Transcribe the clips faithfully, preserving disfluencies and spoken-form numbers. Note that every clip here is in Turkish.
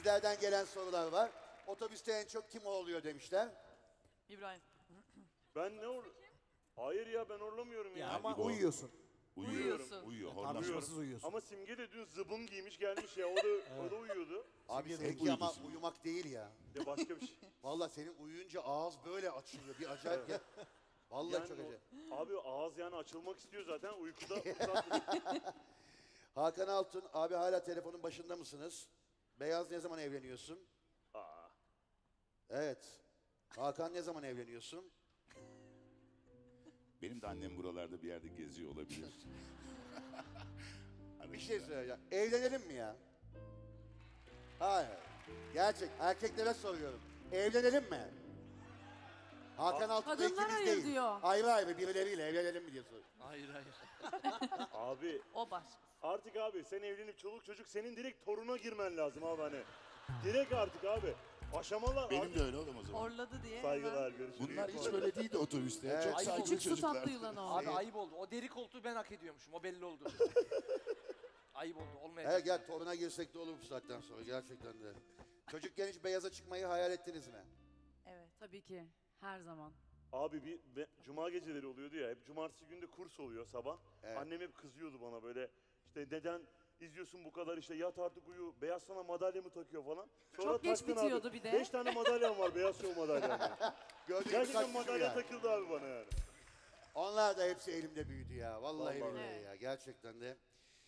Sizlerden gelen sorular var. Otobüste en çok kim oluyor demişler. İbrahim. Ben ne or... Hayır ya ben orlamıyorum ya. Ama İbo. uyuyorsun. Uyuyor. Uyuyorsun. Uyuyor. Tartışmasız Horlamıyor. uyuyorsun. Ama Simge de dün zıbın giymiş gelmiş ya. O da, o da uyuyordu. Abi Simge seninki uyudu ama şimdi. uyumak değil ya. Ya başka bir şey. Vallahi senin uyuyunca ağız böyle açılıyor. Bir acayip ya. Vallahi Yani çok o- acayip. abi ağız yani açılmak istiyor zaten uykuda. uzak- Hakan Altun, abi hala telefonun başında mısınız? Beyaz ne zaman evleniyorsun? Aa, Evet. Hakan ne zaman evleniyorsun? Benim de annem buralarda bir yerde geziyor olabilir. Bir şey söyleyeceğim. Evlenelim mi ya? Hayır. Gerçek. Erkeklere soruyorum. Evlenelim mi? Hakan Altun'la Kadınlar ikimiz hayır değil. diyor. Ayrı ayrı birileriyle evlenelim mi diye soruyorum. Hayır hayır. abi O başka. artık abi sen evlenip çoluk çocuk senin direkt toruna girmen lazım abi hani. Direkt artık abi. Aşamalar Benim abi. de öyle oğlum o zaman. Horladı diye. Saygılar görüşürüz. Bunlar hiç böyle değildi otobüste. Evet. Çok Ayıp sakin oldu. Küçük su çocuklar. tatlı yılan o. Abi ayıp oldu. O deri koltuğu ben hak ediyormuşum. O belli oldu. Ayıp oldu. Olmayacak. Evet gel toruna girsek de olur bu saatten sonra gerçekten de. Çocukken hiç beyaza çıkmayı hayal ettiniz mi? Evet. Tabii ki. Her zaman. Abi bir be- cuma geceleri oluyordu ya. Hep cumartesi günde kurs oluyor sabah. Evet. Annem hep kızıyordu bana böyle. İşte neden izliyorsun bu kadar işte yat artık uyu. Beyaz sana madalya mı takıyor falan. Sonra Çok geç taktın bitiyordu abi. bir de. Beş tane madalyam var beyaz şov madalyam. Yani. Gördüğünüz Gerçekten kaç kişi madalya yani. takıldı abi bana yani. Onlar da hepsi elimde büyüdü ya. Vallahi, Vallahi. billahi ya. Gerçekten de.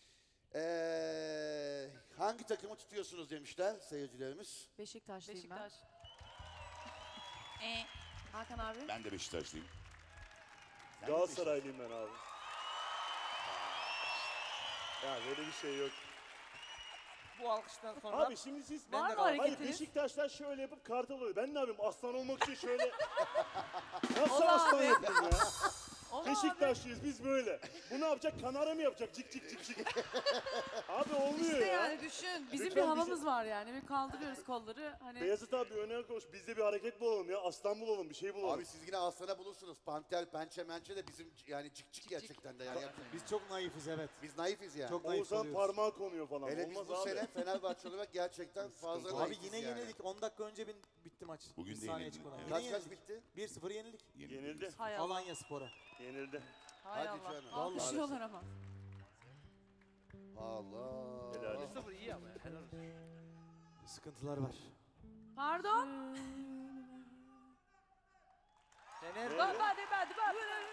Ee, hangi takımı tutuyorsunuz demişler seyircilerimiz. Beşiktaşlıyım Beşiktaş. ben. Ee, Hakan abi. Ben de Beşiktaşlıyım. Galatasaraylıyım ben abi. Ya böyle bir şey yok. Bu alkıştan sonra Abi şimdi siz... Ben Var de mı kaldım. Hayır hareketiniz? Beşiktaşlar şöyle yapıp kartal oluyor. Ben ne yapayım aslan olmak için şöyle... Nasıl Ola aslan abi. yapayım ya? Ola abi. Beşiktaşlıyız biz böyle. Bu ne yapacak? Kanara mı yapacak? Cik cik cik cik. Abi olmuyor İşte ya. yani düşün. Bizim Lütfen bir havamız bizi- var yani. Bir kaldırıyoruz kolları. Hani Beyazıt abi öne koş. Biz de bir hareket bulalım ya. Aslan bulalım, bir şey bulalım. Abi siz yine aslana bulursunuz. Pantel, pençe, mençe de bizim yani cik cik gerçekten de yani. Biz çok naifiz evet. Biz naifiz yani. Çok naif Oğuzhan kalıyoruz. parmağı konuyor falan. Hele Olmaz biz bu abi. sene Fenerbahçe olarak gerçekten fazla Abi naifiz yine yani. yenildik. on dakika önce bin, bitti maç. Bugün Bir de saniye yenildik, çıkmadan. evet. Yine Kaç kaç yenildik. bitti? bir sıfır yenildik. Yenildi. hay Allah. Alanya Spor'a. Yenildi. Hay Hadi Allah. canım. Alkışlıyorlar ama. Allah. Helal bir olsun. sıfır iyi ama ya. Helal olsun. Sıkıntılar var. Pardon. Fener, Evet. Bak hadi hadi bak.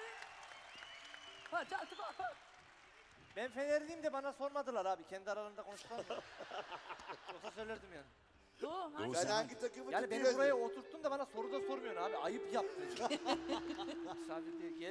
Bak hadi bak. bak. ben Fenerliyim de bana sormadılar abi. Kendi aralarında konuştular mı? Yoksa söylerdim yani. Doğu. hangi- Doğu Sen sen hangi takımı Yani beni tutuyorsun? buraya oturttun da bana soru da sormuyorsun abi. Ayıp yaptın. Misafir diye gel.